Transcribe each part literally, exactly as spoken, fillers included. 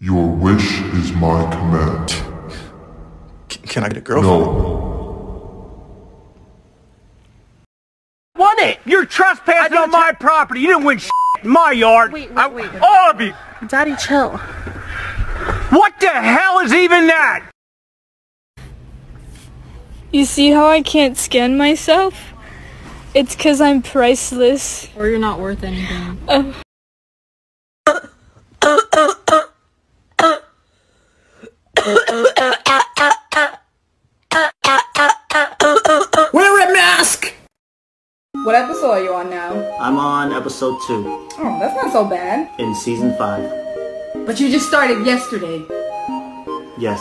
Your wish is my command. C can I get a girlfriend? No. What it? You're trespassing on my property. You didn't win shit in my yard. Wait, wait, I, wait. All of you. Daddy, chill. What the hell is even that? You see how I can't scan myself? It's 'cause I'm priceless. Or you're not worth anything. Uh. Wear a mask! What episode are you on now? I'm on episode two. Oh, that's not so bad. In season five. But you just started yesterday. Yes.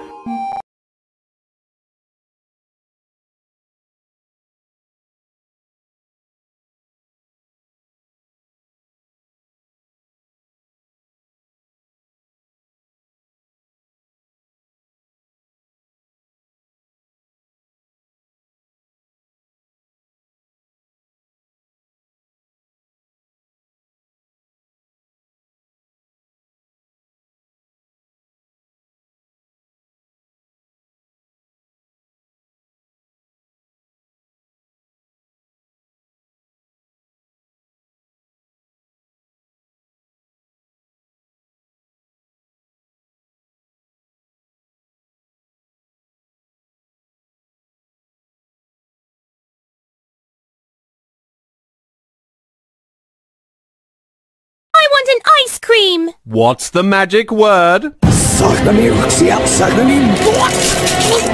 I want an ice cream! What's the magic word? Suck the milk, see out, suck the milk.